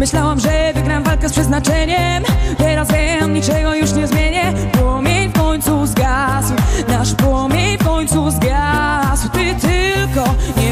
Myślałam, że wygram walkę z przeznaczeniem. Teraz wiem, niczego już nie zmienię. Płomień w końcu zgasł, nasz płomień w końcu zgasł. Ty tylko nie